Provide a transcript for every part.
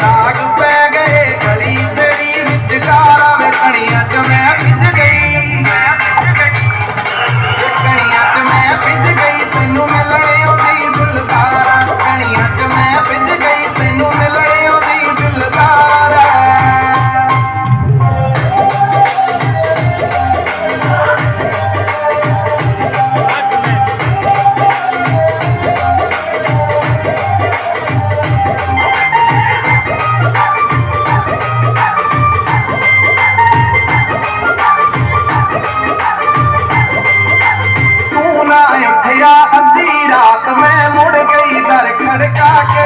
दाग पै गए गली तेरी विचकारा वे कणियां च मैं भिज गई कणियां च मैं भिज गई तैनू मिलने ओदी दिलदारा कणियां च मैं भिज गई तैनू मिलने ओदी दिलदारा अद्धी रात में मुड़ गई दर खड़का के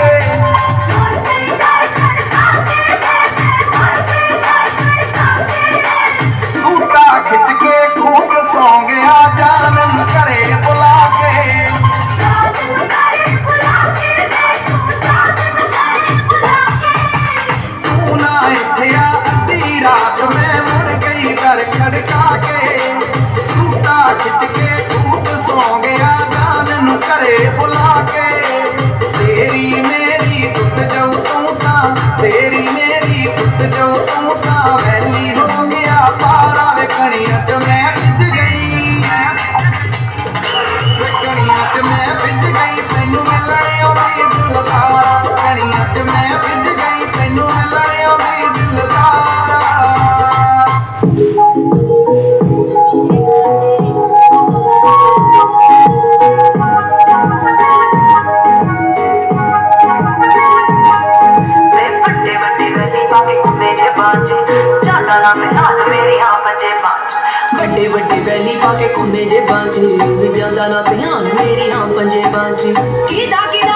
सूटा खिंच के खूब सौ गया जान करे बुला के तू ना इठिया अद्धी रात में मुड़ गई दर खड़का के सूटा खिंच के खूब सौ गया करे बुला के तेरी मेरी टूट जाऊं तू ता तेरी मेरी टूट जाऊं तू ता वैली हो गया पारा वे कणियां च मैं भिज गई कणियां च मैं भिज गई तैनू मिलने ओदी दिलदारा कणियां च मैं भिज गई तैनू मिलने ओदी दिलदारा बड़े बड़े बैली पाके घूमे जे बाजे जांदा ना ध्यान मेरी हाँ पंजे बाजे की